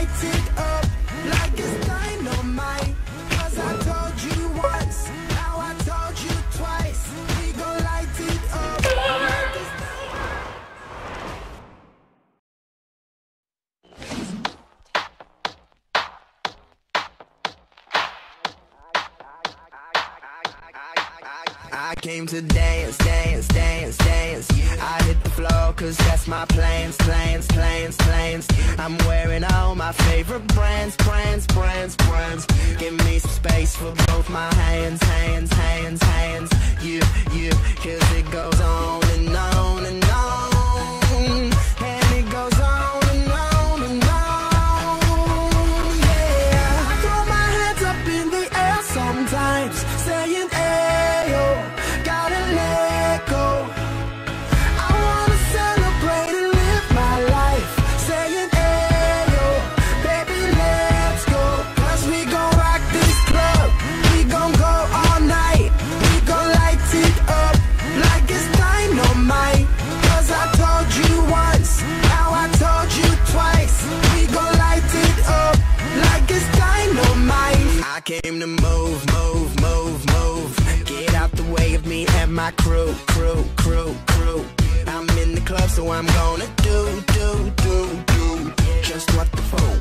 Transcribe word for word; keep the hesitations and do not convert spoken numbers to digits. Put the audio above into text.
light it up like it's dynamite. Cause I told you once, now I told you twice. We gon' light it up like it's I came to dance, dance, dance, dance. I hit the floor cause that's my plans, plans, plans, plans. I'm wearing all my favorite brands, brands, brands, brands. Give me some space for both my hands, hands, hands, hands. You, you, cause it goes on and on and on. And it goes on and on and on. Yeah, I throw my hands up in the air sometimes, saying ayo, gotta let go. I wanna celebrate and live my life, saying ayo, baby let's go. Cause we gon' rock this club, we gon' go all night. We gon' light it up like it's dynamite. Cause I told you once, now I told you twice. We gon' light it up like it's dynamite. I came to move, move, move, move. Get out the way of me and my crew, crew, crew, crew. I'm in the club, so I'm gonna do, do, do, do just what the folk